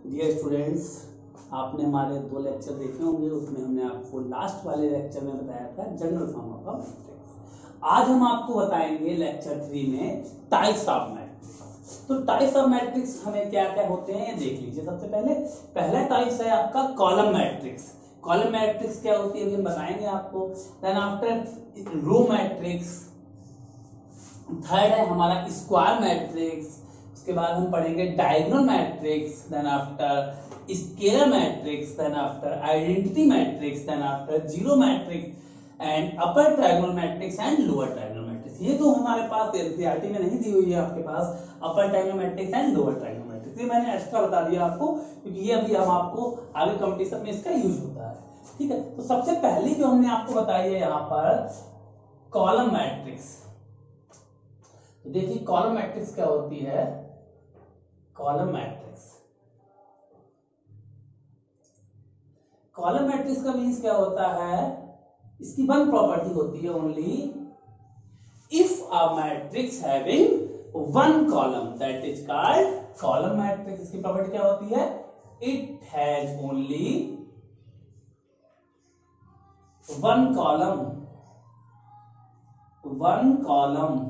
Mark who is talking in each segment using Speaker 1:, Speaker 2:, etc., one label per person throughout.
Speaker 1: Dear students, आपने हमारे 2 lecture देखे होंगे। उसमें हमने आपको लास्ट वाले लेक्चर में बताया था जनरल फॉर्म ऑफ मैट्रिक्स। आज हम आपको बताएंगे लेक्चर 3 में टाइप्स ऑफ मैट्रिक्स। तो टाइप्स ऑफ मैट्रिक्स हमें क्या क्या होते हैं ये देख लीजिए। सबसे पहला टाइप्स है आपका कॉलम मैट्रिक्स। कॉलम मैट्रिक्स क्या होती है अभी हम बताएंगे आपको। Then after row matrix. Third है हमारा स्क्वायर मैट्रिक्स। उसके बाद हम पढ़ेंगे diagonal matrix, then after scalar matrix, then after identity matrix, then after zero matrix and upper triangular matrix and lower triangular matrix. ये तो हमारे पास एनसीईआरटी में नहीं दी हुई है आपके पास, upper triangular matrix and lower triangular matrix. ये मैंने एक्स्ट्रा बता दिया आपको क्योंकि ये अभी हम आपको आगे कंपटीशन में इसका यूज होता है। ठीक है, तो सबसे पहली जो हमने आपको बताई है यहाँ पर कॉलम मैट्रिक्स। तो देखिए कॉलम मैट्रिक्स क्या होती है। कॉलम मैट्रिक्स, कॉलम मैट्रिक्स का मीन्स क्या होता है, इसकी वन प्रॉपर्टी होती है only if a matrix having one column that is called column matrix. इसकी प्रॉपर्टी क्या होती है, it has only one column, one column,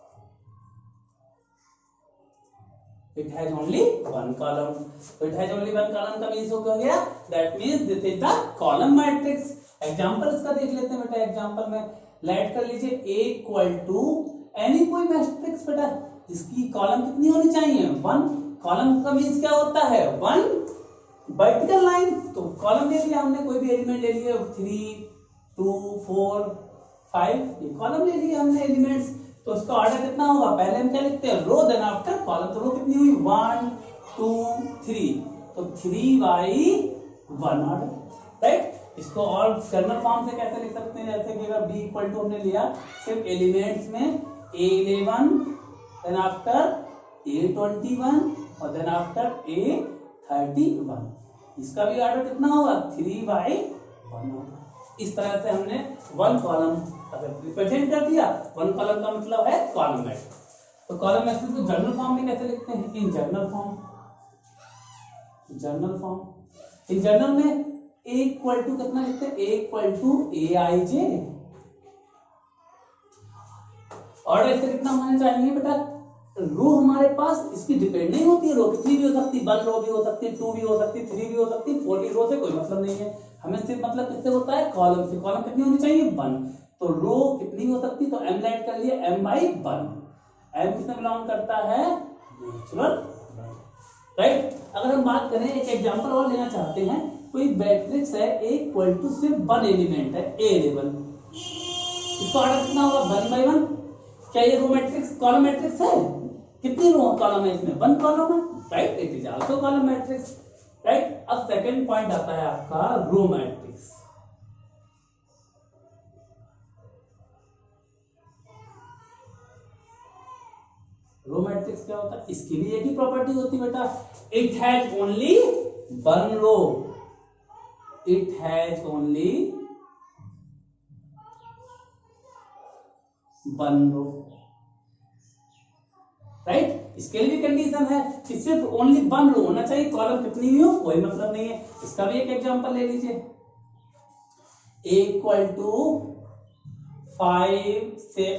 Speaker 1: it has only one column. So it has only one column का means हो गया, that means this is the column matrix. Example इसका देख लेते हैं बेटा। एग्जांपल में लेट कर लीजिए a इक्वल टू एनी कोई मैट्रिक्स बेटा जिसकी कॉलम कितनी होनी चाहिए, वन। कॉलम का मीन्स क्या होता है, वन वर्टिकल लाइन। तो कॉलम ले लिया हमने, कोई भी एलिमेंट ले लिए 3 2 4 5, ये कॉलम ले लिए हमने एलिमेंट्स। तो उसका ऑर्डर कितना होगा, पहले हम क्या लिखते हैं, रो, देन आफ्टर कॉलम। तो रो कितनी हुई, 1 2 3, तो 3 बाई 1 ऑर्डर, राइट। इसको और कर्नल फॉर्म से कैसे लिख सकते हैं, जैसे कि अगर b इक्वल टू हमने लिया सिर्फ एलिमेंट्स में a11, देन आफ्टर a21 और देन आफ्टर a31, इसका भी ऑर्डर कितना होगा, 3 बाई 1 होगा। इस तरह से हमने वन कॉलम रिप्रेजेंट कर दिया। वन कॉलम का मतलब है कॉलम मैट्रिक्स। तो कॉलम मैट्रिक्स को जनरल फॉर्म में कैसे लिखते हैं, in general form. General form in general में a इक्वल टू कितना लिखते हैं, a equal to aij। Order इससे कितना होना चाहिए बेटा, रो हमारे पास इसकी डिपेंड नहीं होती है, रो कितनी भी हो सकती है, 1 रो भी हो सकती है, 2 भी हो सकती है, 3 भी हो सकती है, 4 भी। रो से कोई मतलब नहीं है, हमें सिर्फ मतलब किससे होता है, कॉलम से। कॉलम कितनी होनी चाहिए, 1। तो रो कितनी हो सकती है, तो m लाइट कर लिया m बाई 1। m किसमें बिलोंग करता है, नेचुरल, राइट। अगर हम बात करें, एक एग्जांपल और लेना चाहते हैं, कोई मैट्रिक्स है a इक्वल टू सिर्फ 1 एलिमेंट है a11, इसका ऑर्डर कितना होगा, 1 बाई 1। क्या ये रो मैट्रिक्स कॉलम मैट्रिक्स है, कितनी रो कॉलम है इसमें, 1 कॉलम है, right. It is also column matrix, right. अब सेकंड पॉइंट आता है आपका रो मैट्रिक्स। रो मैट्रिक्स क्या होता है, इसकी भी एक ही प्रॉपर्टी होती है बेटा, it has only one row, it has only one row, right. इसके लिए भी कंडीशन है कि सिर्फ ओनली 1 रो होना चाहिए, कॉलम कितनी भी हो कोई मतलब नहीं है। इसका भी एक एग्जांपल ले लीजिए, a इक्वल टू 5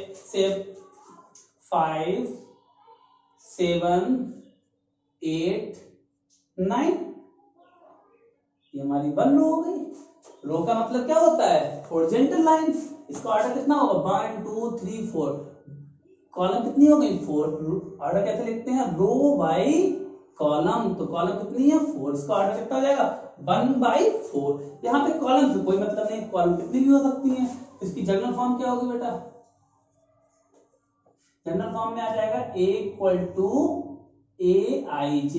Speaker 1: 7 8 9, ये हमारी 1 रो हो गई। रो का मतलब क्या होता है, हॉरिजॉन्टल लाइन। इसका ऑर्डर कितना होगा, 1 2 3 4, कॉलम कितनी हो गई, 4। ऑर्डर कैसे लिखते हैं, रो बाई कॉलम। तो कॉलम कितनी है, 4, इसका ऑर्डर कितना हो जाएगा, 1 बाई 4। यहाँ पे कॉलम से कोई मतलब नहीं, कॉलम कितनी भी हो सकती है। इसकी जनरल फॉर्म क्या होगी बेटा, जनरल फॉर्म में आ जाएगा a equal to aij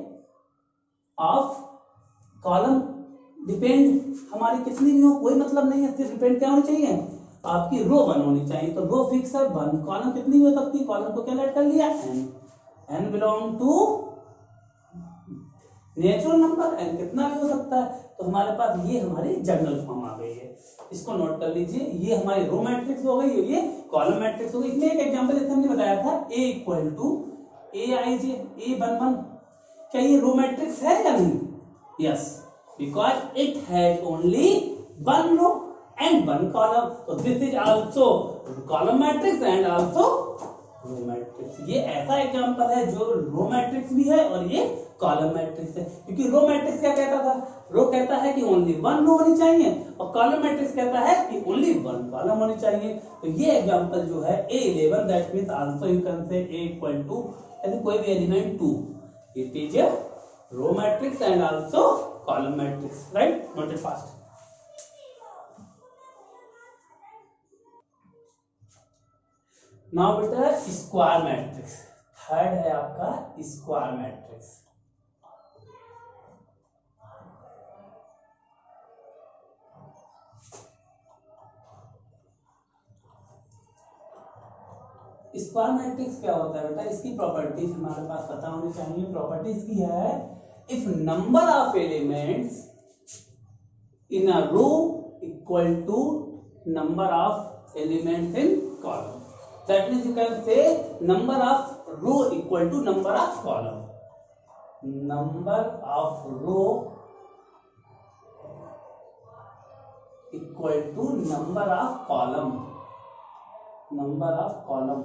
Speaker 1: of column. Depend हमारी कितनी भी हो कोई मतलब नहीं है, सिर्फ डिपेंड क्या होनी चाहिए, आपकी रो 1 होनी चाहिए। तो रो फिक्स है 1, कॉलम कितनी भी हो सकती है, कॉलम को क्या लेट कर लिया, n belong to natural number, n कितना भी हो सकता है। तो हमारे पास ये हमारी जनरल फॉर्म आ गई है, इसको नोट कर लीजिए। ये हमारी रो मैट्रिक्स हो गई, ये कॉलम मैट्रिक्स हो गई। इसमें एक एग्जांपल जैसे हमने बताया था, a equal to aij, a11, क्या ये रो मैट्रिक्स है या नहीं? Yes, because it has only one row and one column, so this is also column matrix and also row matrix. ये ऐसा एग्जांपल है जो रो मैट्रिक्स भी है और ये कॉलम मैट्रिक्स है, क्योंकि रो मैट्रिक्स क्या कहता था, रो कहता है कि ओनली वन रो होनी चाहिए और कॉलम मैट्रिक्स कहता है कि ओनली वन कॉलम होनी चाहिए। तो ये एग्जांपल जो है A11 that means also you can say A equal to ऐसे कोई भी element 2, it is a row matrix and also column matrix, right? Note it fast. Now बेटा स्क्वायर मैट्रिक्स, थर्ड है आपका स्क्वायर मैट्रिक्स। स्क्वायर मैट्रिक्स क्या होता है बेटा, इसकी प्रॉपर्टीज हमारे पास पता होनी चाहिए। प्रॉपर्टीज की है, if number of elements in a row equal to number of elements in column, that means you can say number of row equal to number of column, number of row equal to number of column, number of column।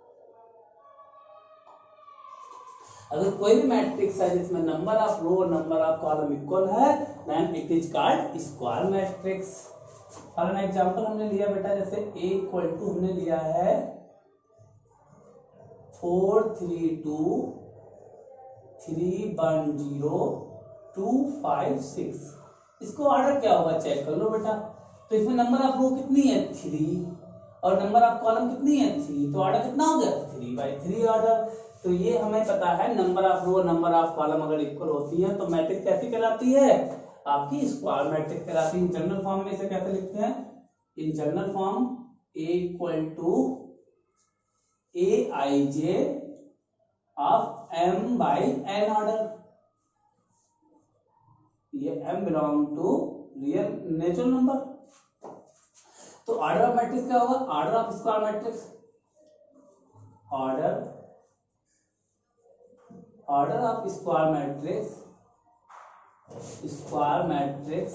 Speaker 1: अगर कोई भी matrix है जिसमें number of row और number of column equal है, then it is called square matrix. For an example हमने लिया बेटा, जैसे A इक्वल टू हमने लिया है 4 3 2 3 1 0 2 5 6, इसको ऑर्डर क्या होगा चेक कर लो बेटा। तो इसमें नंबर ऑफ रो कितनी है 3 और नंबर ऑफ कॉलम कितनी है 3, तो ऑर्डर कितना हो गया 3/3 ऑर्डर। तो ये हमें पता है number of row number of column अगर इक्वल होती है तो मैट्रिक्स कैसी कहलाती है, आपकी स्क्वायर मैट्रिक्स कहलाती है। जनरल फॉर्म में इसे कैसे लिखते हैं, in general form A equal to Aij of m by n order, ये m belong to real natural number. तो ऑर्डर ऑफ मैट्रिक्स क्या होगा, order of square matrix, order of square matrix, square matrix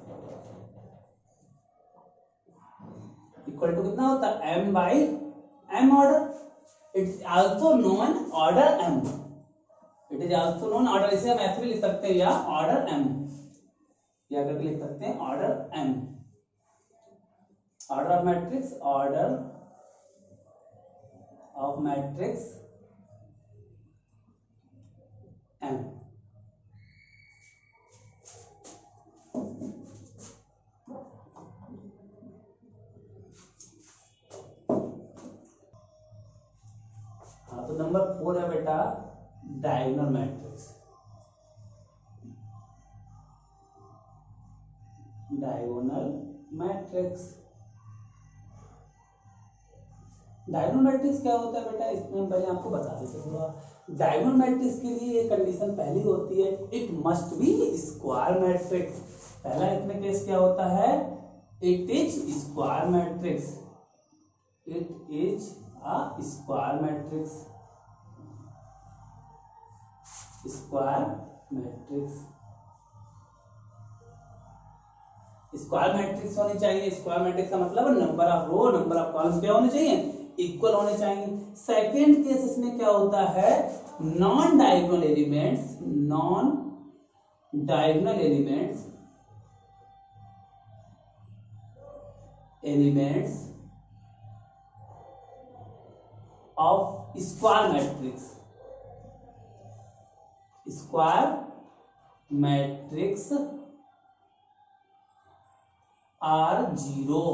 Speaker 1: equal to कितना होता है m by m order. It's also known order m, it is also known order, इसे हम ऐसे भी लिख सकते हैं या ऑर्डर m, या करके लिख सकते हैं order m, order of matrix, order of matrix m। हाँ, तो नंबर 4 है बेटा diagonal matrix. Diagonal matrix, diagonal matrix क्या होता है बेटा, इसमें हम पहले आपको बता देते थोड़ा। डायगोनल मैट्रिक्स के लिए एक कंडीशन पहली होती है, it must be square matrix. पहला इसमें केस क्या होता है, it is square matrix, it is a square matrix, square matrix, square matrix होनी चाहिए। स्क्वायर मैट्रिक्स का मतलब number of row number of column क्या होने चाहिए, इक्वल होने चाहिए। सेकेंड केस इसमें क्या होता है, non diagonal elements, non diagonal elements, elements of square matrix, square matrix are 0।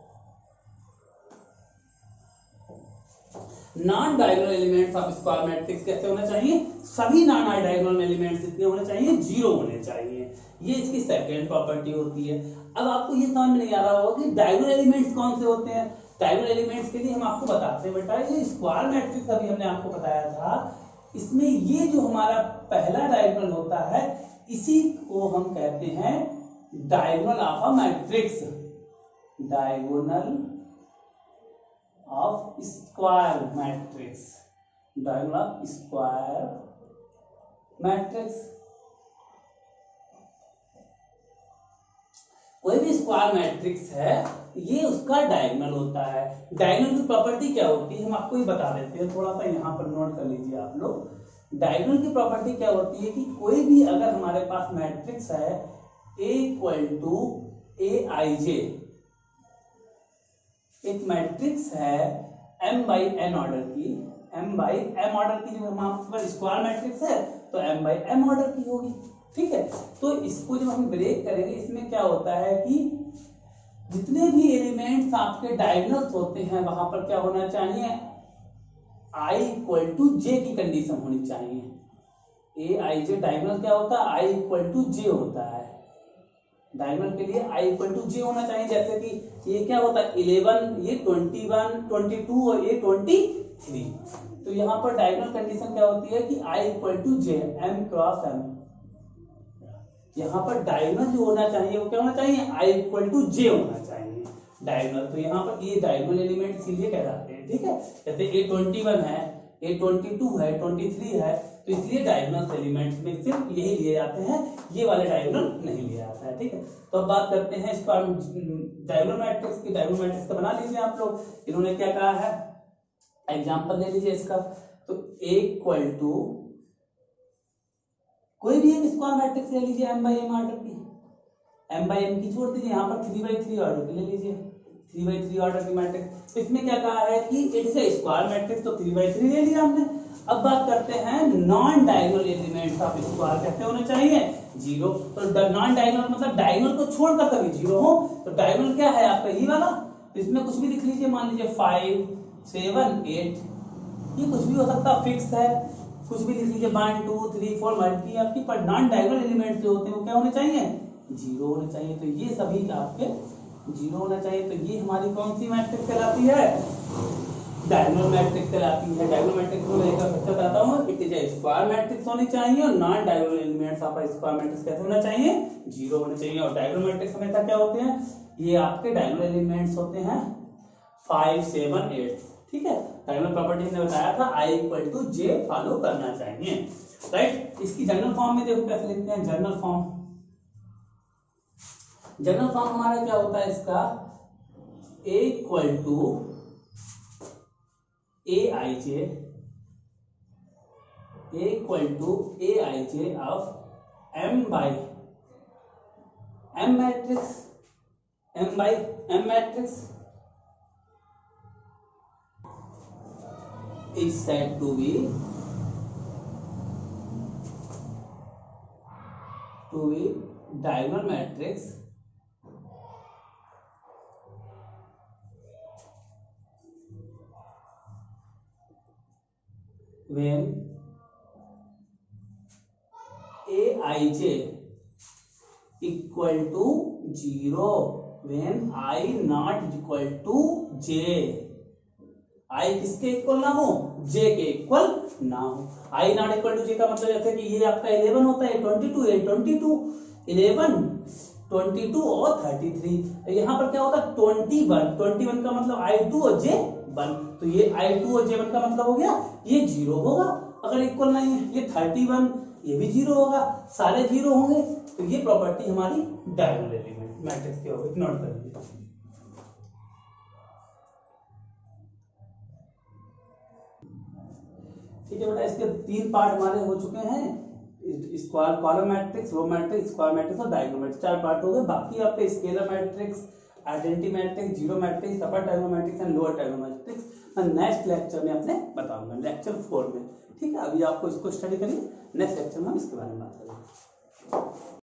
Speaker 1: Non diagonal elements of square matrix कैसे होना चाहिए, सभी नॉन डायगोनल एलिमेंट्स कितने होने चाहिए, 0 होने चाहिए। ये इसकी सेकेंड प्रॉपर्टी होती है। अब आपको ये समझ में नहीं आ रहा होगा कि डायगोनल एलिमेंट्स कौन से होते हैं। डायगोनल एलिमेंट्स के लिए हम आपको बताते हैं बेटा, ये स्क्वायर मैट्रिक्स अभी हमने आपको बताया था, इसमें ये जो हमारा पहला डायगोनल होता है इसी को हम कहते हैं diagonal of a matrix, diagonal of square matrix, diagonal of square matrix. कोई भी स्क्वायर मैट्रिक्स है ये उसका डायगोनल होता है। डायगोनल की प्रॉपर्टी क्या होती है हम आपको ही बता देते हैं, थोड़ा सा यहाँ पर नोट कर लीजिए आप लोग। डायगोनल की प्रॉपर्टी क्या होती है कि कोई भी अगर हमारे पास मैट्रिक्स है A इक्वल टू Aij, एक मैट्रिक्स है m बाई n ऑर्डर की, m बाई m ऑर्डर की, जो हमारे स्क्वायर मैट्रिक्स है तो m बाई m ऑर्डर की होगी। ठीक है, तो इसको जब हम ब्रेक करेंगे इसमें क्या होता है कि जितने भी एलिमेंट्स आपके डायगोनल्स होते हैं वहां पर क्या होना चाहिए, i इक्वल टू j की कंडीशन होनी चाहिए। Aij डायगोनल क्या होता है, i इक्वल टू j होता है। डायगोनल के लिए i इक्वल टू j होना चाहिए। जैसे कि ये क्या होता है 11, ये 21, 22 और ये 23। तो यहाँ पर डायगोनल कंडीशन क्या होती है कि i equal to j, m cross m। यहाँ पर डायगोनल जो होना चाहिए वो क्या होना चाहिए, i इक्वल टू j होना चाहिए डायगोनल। तो यहाँ पर ये डायगोनल एलिमेंट इसीलिए कहलाते हैं। ठीक है, जैसे A21 है, A22 है, 23 है, तो इसलिए डायगोनल एलिमेंट्स में सिर्फ यही लिए जाते हैं, ये वाले डायगोनल नहीं लिया जाता है। ठीक है, तो अब बात करते हैं इसका डायगोनल मैट्रिक्स की। डायगोनल मैट्रिक्स का बना लीजिए आप लोग। इन्होंने क्या कहा है, एग्जांपल ले लीजिए इसका। तो A इक्वल टू कोई भी एक स्क्वायर मैट्रिक्स ले लीजिए m बाई m ऑर्डर की, m बाई m की छोड़ दीजिए, यहाँ पर 3/3 ऑर्डर की ले लीजिए, 3/3 ऑर्डर की मैट्रिक्स। तो इसमें क्या कहा है कि इट्स ए स्क्वायर मैट्रिक्स, तो 3/3 ले लिया हमने। अब बात करते हैं non diagonal elements of square कैसे होने चाहिए, 0। तो नॉन डायगोनल मतलब डायगोनल को छोड़कर कभी 0 हो। तो डायगोनल क्या है आपका ये वाला, तो इसमें कुछ भी लिख लीजिए, मान लीजिए 5, 7, 8, ये कुछ भी हो सकता है, फिक्स है, कुछ भी लिख लीजिए 1, 2, 3, 4 मल्टी आपकी। पर नॉन डायगोनल एलिमेंट्स जो होते हैं वो क्या होने चाहिए, 0 होने चाहिए। तो ये सभी आपके 0 होना चाहिए। तो ये हमारी कौन सी मैट्रिक्स कहलाती है, डायगोनल मैट्रिक्स कहलाती है। डायगोनल मैट्रिक्स को लेकर फिर से बताता हूँ, it is a square matrix होनी चाहिए और non diagonal elements of square matrix कैसे होना चाहिए, 0 होना चाहिए। और डायगोनल मैट्रिक्स हमेशा क्या होते हैं, ये आपके डायगोनल एलिमेंट्स होते हैं 5, 7, 8। ठीक है, डायगोनल प्रॉपर्टी ने बताया था i equal to j follow करना चाहिए। राइट, इसकी जनरल फॉर्म में देखो कैसे लिखते हैं, जनरल फॉर्म। जनरल फॉर्म हमारा क्या होता है इसका, a equal to aij, a equal to aij of m by m matrix, m by m matrix is said to be diagonal matrix when aij equal to 0, when I not equal to j, i किसके equal ना हो, j के equal ना हो। I not equal to j का मतलब जैसे कि ये आपका 11 होता है, 22 है, 22, 11, 22 और 33। यहाँ पर क्या होता है 21, 21 का मतलब I2 और J1। तो ये I2 और J1 का मतलब हो गया ये 0 होगा अगर इक्वल नहीं है। ये 31 ये भी 0 होगा, सारे 0 होंगे। तो ये प्रॉपर्टी हमारी डायगोनल एलिमेंट मैट्रिक्स की होगी, नोट कर लीजिए। ठीक है बेटा, इसके 3 पार्ट हमारे हो चुके हैं, square column matrix, row matrix, square matrix और डायगोनल मैट्रिक्स, 4 पार्ट हो गए। बाकी आपके scalar matrix, identity matrix, zero matrix, upper diagonal matrix and lower diagonal matrix मैं नेक्स्ट लेक्चर में अपने बताऊंगा, लेक्चर 4 में। ठीक है, अभी आपको इसको स्टडी करिए, नेक्स्ट लेक्चर में हम इसके बारे में बात करेंगे।